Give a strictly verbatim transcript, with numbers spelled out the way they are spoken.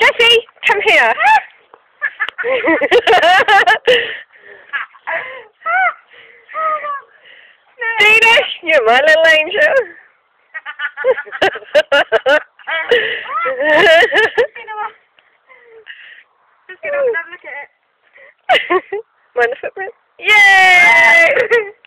Chrissy, come here. Deana, you're my little angel. Just gonna have a look at it. Mind the footprint? Yay!